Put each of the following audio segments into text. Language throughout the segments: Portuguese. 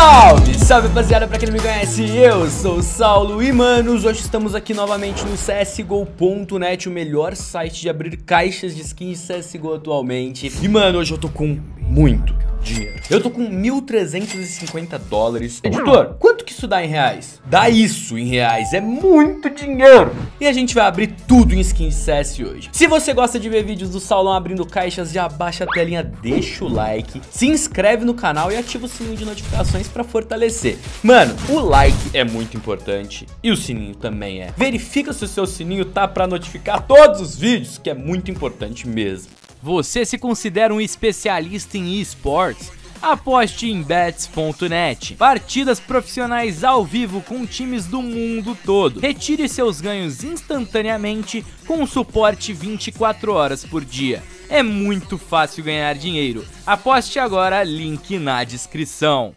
Salve, salve rapaziada, pra quem não me conhece, eu sou o Saulo e manos, hoje estamos aqui novamente no CSGO.net, o melhor site de abrir caixas de skins CSGO atualmente. E mano, hoje eu tô com muito dinheiro. Eu tô com 1.350 dólares. Editor, quanto que isso dá em reais? Dá isso em reais, é muito dinheiro. E a gente vai abrir tudo em skins CS hoje. Se você gosta de ver vídeos do Saulão abrindo caixas, já baixa a telinha, deixa o like, se inscreve no canal e ativa o sininho de notificações pra fortalecer. Mano, o like é muito importante e o sininho também é. Verifica se o seu sininho tá pra notificar todos os vídeos, que é muito importante mesmo. Você se considera um especialista em esportes? Aposte em bets.net. Partidas profissionais ao vivo com times do mundo todo. Retire seus ganhos instantaneamente com suporte 24 horas por dia. É muito fácil ganhar dinheiro. Aposte agora, link na descrição.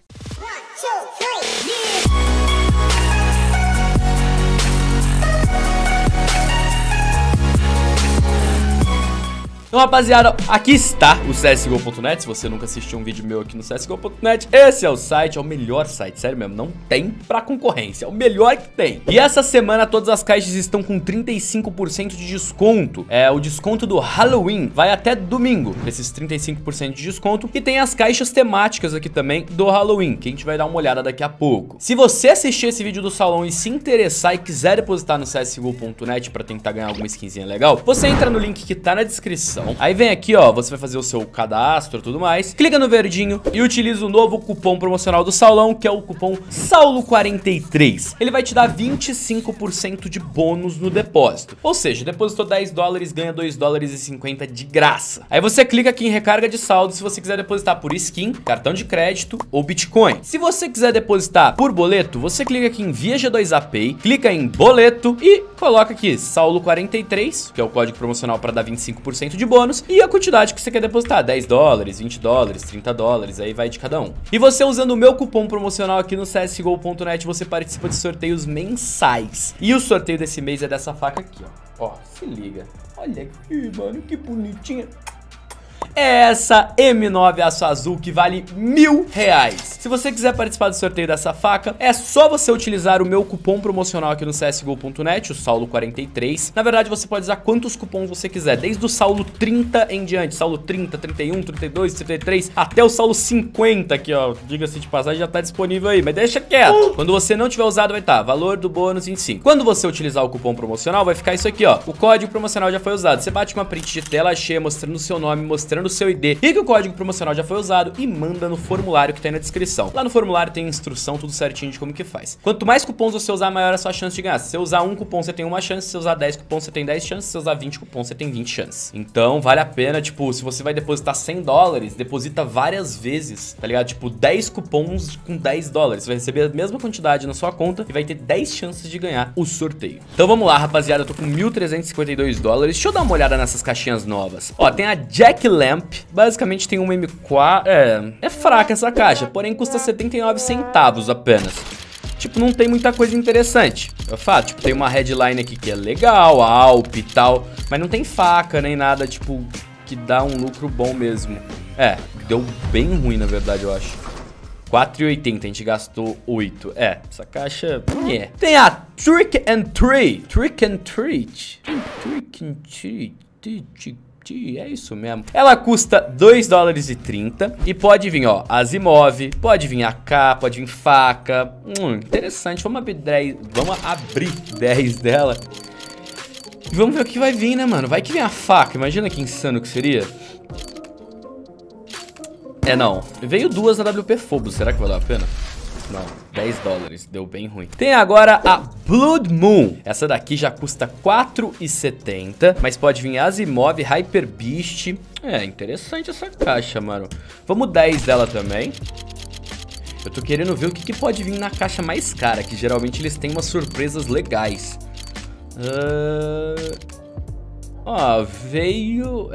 Então rapaziada, aqui está o CSGO.net. Se você nunca assistiu um vídeo meu aqui no CSGO.net, esse é o site, é o melhor site, sério mesmo, não tem pra concorrência, é o melhor que tem. E essa semana todas as caixas estão com 35% de desconto. O desconto do Halloween vai até domingo, esses 35% de desconto. E tem as caixas temáticas aqui também do Halloween, que a gente vai dar uma olhada daqui a pouco. Se você assistir esse vídeo do Saulão e se interessar e quiser depositar no CSGO.net pra tentar ganhar alguma skinzinha legal, você entra no link que tá na descrição. Aí vem aqui, ó, você vai fazer o seu cadastro e tudo mais. Clica no verdinho e utiliza o novo cupom promocional do Saulão, que é o cupom SAULO43. Ele vai te dar 25% de bônus no depósito. Ou seja, depositou 10 dólares, ganha 2 dólares e 50 de graça. Aí você clica aqui em recarga de saldo se você quiser depositar por skin, cartão de crédito ou Bitcoin. Se você quiser depositar por boleto, você clica aqui em Via G2A Pay, clica em boleto e coloca aqui SAULO43, que é o código promocional para dar 25% de bônus, e a quantidade que você quer depositar, 10 dólares, 20 dólares, 30 dólares, aí vai de cada um. E você usando o meu cupom promocional aqui no CSGO.net, você participa de sorteios mensais. E o sorteio desse mês é dessa faca aqui, ó. Ó, se liga. Olha aqui, mano, que bonitinha. É essa M9 aço azul que vale R$1.000. Se você quiser participar do sorteio dessa faca, é só você utilizar o meu cupom promocional aqui no CSGO.net, o Saulo43. Na verdade, você pode usar quantos cupons você quiser, desde o Saulo 30 em diante. Saulo 30, 31, 32, 33, até o Saulo 50 aqui, ó. Diga-se de passagem, já tá disponível aí, mas deixa quieto. Quando você não tiver usado, vai estar valor do bônus 25. Quando você utilizar o cupom promocional, vai ficar isso aqui, ó. O código promocional já foi usado. Você bate uma print de tela cheia mostrando o seu nome, mostrando o seu ID e que o código promocional já foi usado e manda no formulário que tem na descrição. Lá no formulário tem instrução, tudo certinho de como que faz. Quanto mais cupons você usar, maior é a sua chance de ganhar. Se você usar um cupom, você tem uma chance. Se você usar 10 cupons, você tem 10 chances. Se você usar 20 cupons, você tem 20 chances. Então, vale a pena, tipo, se você vai depositar 100 dólares, deposita várias vezes, tá ligado? Tipo, 10 cupons com 10 dólares. Você vai receber a mesma quantidade na sua conta e vai ter 10 chances de ganhar o sorteio. Então, vamos lá, rapaziada. Eu tô com 1.352 dólares. Deixa eu dar uma olhada nessas caixinhas novas. Ó, tem a Jack Lamp. Basicamente tem uma M4. É fraca essa caixa, porém custa 79 centavos apenas. Tipo, não tem muita coisa interessante. É fato, tipo, tem uma headline aqui que é legal, a Alp e tal, mas não tem faca nem nada, tipo, que dá um lucro bom mesmo. Deu bem ruim, na verdade, eu acho. 4,80, a gente gastou 8. Essa caixa é. Tem a Trick and Treat. Trick and Treat. Trick and Treat. É isso mesmo. Ela custa 2 dólares e 30 e pode vir, ó, Asimov, pode vir AK, pode vir faca. Interessante. Vamos abrir 10 dela. E vamos ver o que vai vir, né, mano? Vai que vem a faca. Imagina que insano que seria. Não. Veio duas na WP Phobos. Será que valeu a pena? Não, 10 dólares, deu bem ruim. Tem agora a Blood Moon. Essa daqui já custa 4,70, mas pode vir Asimov, Hyper Beast. Interessante essa caixa, mano. Vamos 10 dela também. Eu tô querendo ver o que pode vir na caixa mais cara, que geralmente eles têm umas surpresas legais. Ó, veio...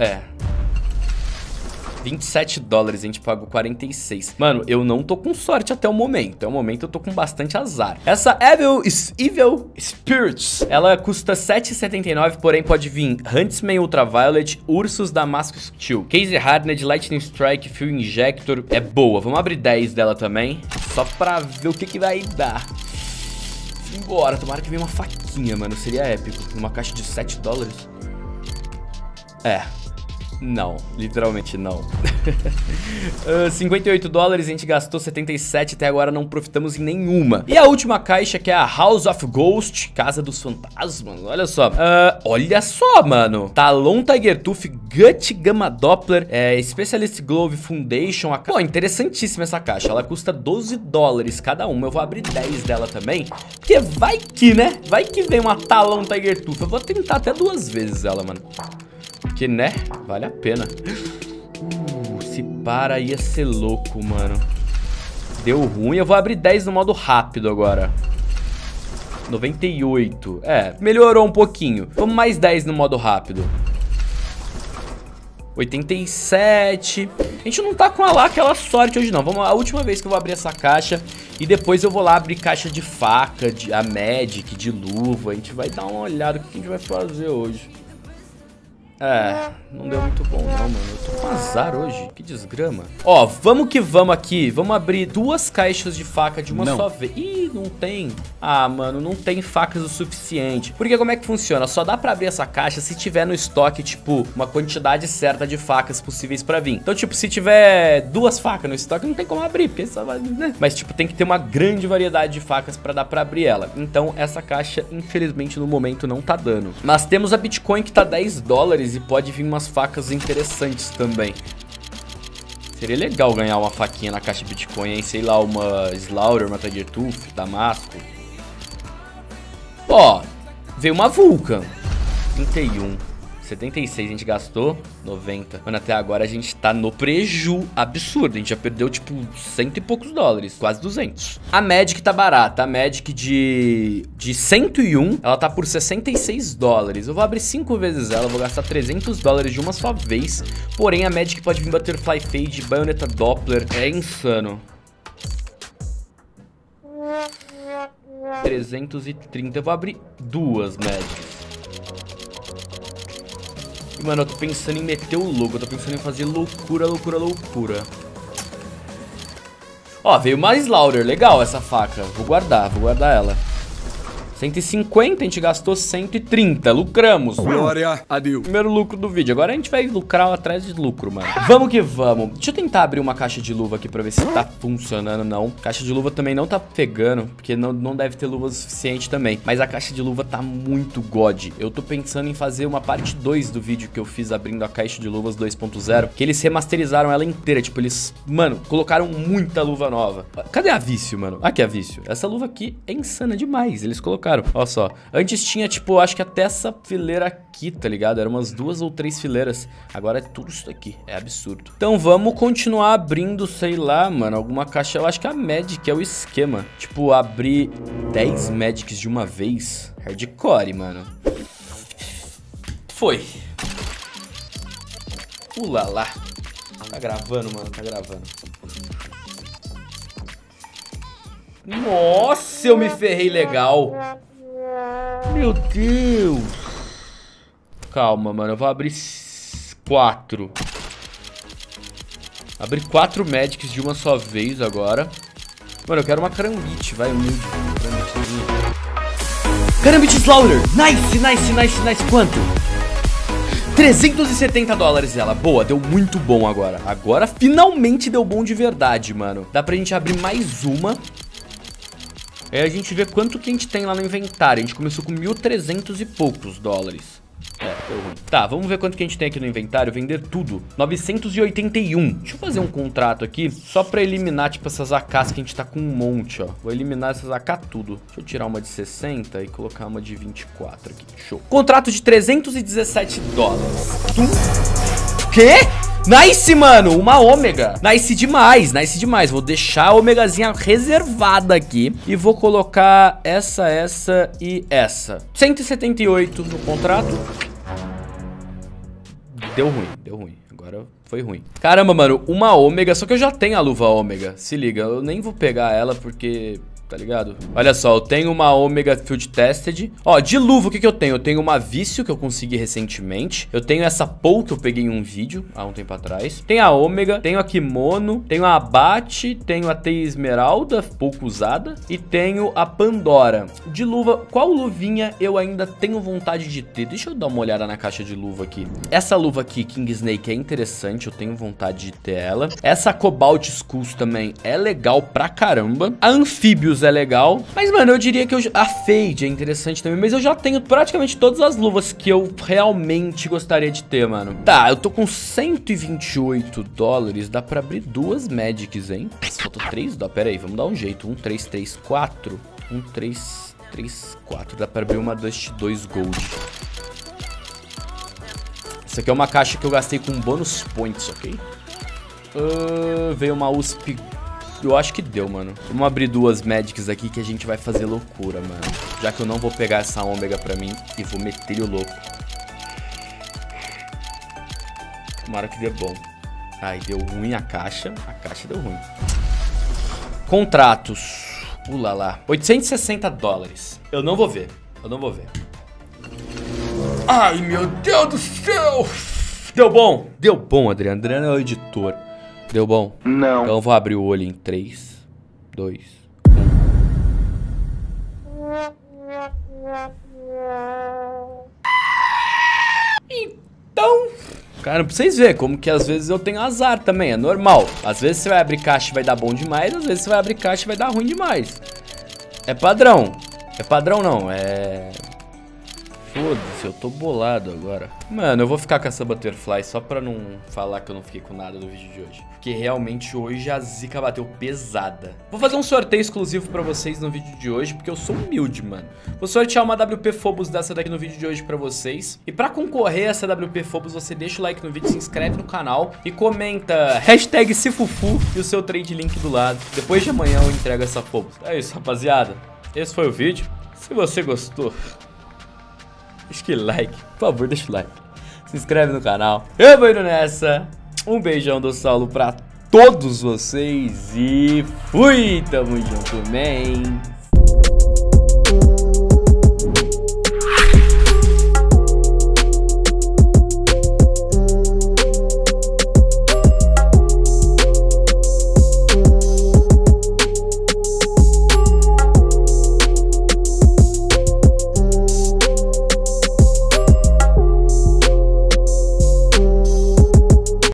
27 dólares, a gente pagou 46. Mano, eu não tô com sorte até o momento. Até o momento eu tô com bastante azar. Essa Evil Spirits, ela custa 7,79, porém pode vir Huntsman Ultraviolet, Ursus Damascus Steel, Case Hardened, Lightning Strike, Fuel Injector. É boa, vamos abrir 10 dela também. só pra ver o que vai dar. Embora, tomara que venha uma faquinha, mano. Seria épico. Numa caixa de 7 dólares. Não, literalmente não. 58 dólares, a gente gastou 77, até agora não profitamos em nenhuma. E a última caixa, que é a House of Ghost, Casa dos Fantasmas, olha só. Olha só, mano. Talon Tiger Tooth, Gut Gamma Doppler, Specialist Glove Foundation. Pô, interessantíssima essa caixa, ela custa 12 dólares cada uma. Eu vou abrir 10 dela também, porque vai que, né? Vai que vem uma Talon Tiger Tooth. Eu vou tentar até 2 vezes ela, mano. Porque, né? Vale a pena. Se para ia ser louco, mano. Deu ruim. Eu vou abrir 10 no modo rápido agora. 98. Melhorou um pouquinho. Vamos mais 10 no modo rápido. 87. A gente não tá com aquela sorte hoje, não. Vamos, a última vez que eu vou abrir essa caixa. E depois eu vou lá abrir caixa de faca, a Magic, de luva. A gente vai dar uma olhada no que a gente vai fazer hoje. Não deu muito bom não, mano. Eu tô com azar hoje. Que desgrama. Ó, vamos que vamos aqui. Vamos abrir 2 caixas de faca de uma só vez. Ih, não tem. Ah, mano, não tem facas o suficiente. Porque como é que funciona? Só dá pra abrir essa caixa se tiver no estoque, tipo, uma quantidade certa de facas possíveis pra vir. Então, tipo, se tiver 2 facas no estoque, não tem como abrir, porque só vai, né? Mas, tipo, tem que ter uma grande variedade de facas pra dar pra abrir ela. Então, essa caixa, infelizmente, no momento não tá dando. Mas temos a Bitcoin que tá 10 dólares e pode vir umas facas interessantes também. Seria legal ganhar uma faquinha na caixa Bitcoin, hein? Sei lá, uma Slaughter, uma Tiger Tooth, Damasco. Ó, veio uma Vulcan. 31. 76 a gente gastou, 90. Mano, até agora a gente tá no preju absurdo. A gente já perdeu, tipo, 100 e poucos dólares. Quase 200. A Magic tá barata. A Magic de 101, ela tá por 66 dólares. Eu vou abrir 5 vezes ela. Vou gastar 300 dólares de uma só vez. Porém, a Magic pode vir Butterfly Fade, Bayonetta Doppler. É insano. 330. Eu vou abrir 2 Magics. Mano, eu tô pensando em meter o louco. Eu tô pensando em fazer loucura, loucura, loucura. Ó, veio uma Slaughter. Legal essa faca. Vou guardar ela. 150, a gente gastou 130. Lucramos. Glória a Deus. Primeiro lucro do vídeo. Agora a gente vai lucrar atrás de lucro, mano. Vamos que vamos. Deixa eu tentar abrir uma caixa de luva aqui pra ver se tá funcionando, não. Caixa de luva também não tá pegando, porque não deve ter luva suficiente também. Mas a caixa de luva tá muito god. Eu tô pensando em fazer uma parte 2 do vídeo que eu fiz abrindo a caixa de luvas 2.0, que eles remasterizaram ela inteira. Tipo, eles, mano, colocaram muita luva nova. Cadê a Vício, mano? Aqui a Vício. Essa luva aqui é insana demais. Eles colocaram. Olha só, antes tinha, tipo, acho que até essa fileira aqui, tá ligado? Eram umas 2 ou 3 fileiras. Agora é tudo isso aqui, é absurdo. Então vamos continuar abrindo, sei lá, mano, alguma caixa. Eu acho que a Magic é o esquema. Tipo, abrir 10 Magics de uma vez. Hardcore, mano. Foi. Ulala. Tá gravando, mano, tá gravando. Nossa, eu me ferrei legal. Meu Deus. Calma, mano, eu vou abrir 4. Abrir 4 Magics de uma só vez agora. Mano, eu quero uma Karambit, vai, humilde. Karambit Slaughter. Nice, nice, nice, nice. Quanto? 370 dólares ela. Boa, deu muito bom agora. Agora finalmente deu bom de verdade, mano. Dá pra gente abrir mais uma. Aí a gente vê quanto que a gente tem lá no inventário. A gente começou com 1.300 e poucos dólares. Deu ruim. Tá, vamos ver quanto que a gente tem aqui no inventário. Vender tudo. 981. Deixa eu fazer um contrato aqui, só pra eliminar, tipo, essas AKs que a gente tá com um monte, ó. Vou eliminar essas AK tudo. Deixa eu tirar uma de 60 e colocar uma de 24 aqui. Show. Contrato de 317 dólares. Quê? Nice, mano, uma ômega. Nice demais, nice demais. Vou deixar a ômegazinha reservada aqui e vou colocar essa e essa. 178 no contrato. Deu ruim. Agora foi ruim. Caramba, mano, uma ômega, só que eu já tenho a luva ômega. Se liga, eu nem vou pegar ela porque tá ligado? Olha só, eu tenho uma Omega Field Tested. Ó, de luva, o que eu tenho? Eu tenho uma Vício, que eu consegui recentemente. Eu tenho essa Pou, que eu peguei em um vídeo, há um tempo atrás. Tem a Omega, tenho a Kimono, tenho a Abate, tenho a Teia Esmeralda, pouco usada. E tenho a Pandora. De luva, qual luvinha eu ainda tenho vontade de ter? Deixa eu dar uma olhada na caixa de luva aqui. Essa luva aqui, King Snake, é interessante, eu tenho vontade de ter ela. Essa Cobalt Skulls também é legal pra caramba. A Amphibious é legal. Mas, mano, eu diria que a Fade é interessante também. Mas eu já tenho praticamente todas as luvas que eu realmente gostaria de ter, mano. Tá, eu tô com 128 dólares. Dá pra abrir 2 Magics, hein? Faltam 3 dólares. Pera aí, vamos dar um jeito. 1, 3, 3, 4. 1, 3, 3, 4. Dá pra abrir uma Dust 2 Gold. Isso aqui é uma caixa que eu gastei com bônus points, ok? Veio uma USP. Eu acho que deu, mano. Vamos abrir 2 Magics aqui que a gente vai fazer loucura, mano. Já que eu não vou pegar essa Ômega pra mim e vou meter o louco. Tomara que dê bom. Ai, deu ruim a caixa. A caixa deu ruim. Contratos. Ulala. 860 dólares. Eu não vou ver. Eu não vou ver. Ai, meu Deus do céu. Deu bom? Deu bom, Adriano. Adriano é o editor. Deu bom? Não. Então eu vou abrir o olho em 3, 2, 1. Então... Cara, pra vocês verem como que às vezes eu tenho azar também, é normal. Às vezes você vai abrir caixa e vai dar bom demais, às vezes você vai abrir caixa e vai dar ruim demais. É padrão. É padrão não, é... Foda-se, eu tô bolado agora. Mano, eu vou ficar com essa Butterfly só pra não falar que eu não fiquei com nada no vídeo de hoje. Porque realmente hoje a zica bateu pesada. Vou fazer um sorteio exclusivo pra vocês no vídeo de hoje, porque eu sou humilde, mano. Vou sortear uma WP Phobos dessa daqui no vídeo de hoje pra vocês. E pra concorrer a essa WP Phobos, você deixa o like no vídeo, se inscreve no canal e comenta hashtag Cifufu e o seu trade link do lado. Depois de amanhã eu entrego essa Phobos. É isso, rapaziada. Esse foi o vídeo. Se você gostou... Deixa aquele like, por favor, deixa o like. Se inscreve no canal. Eu vou indo nessa. Um beijão do Saulo pra todos vocês. E fui, tamo junto, man.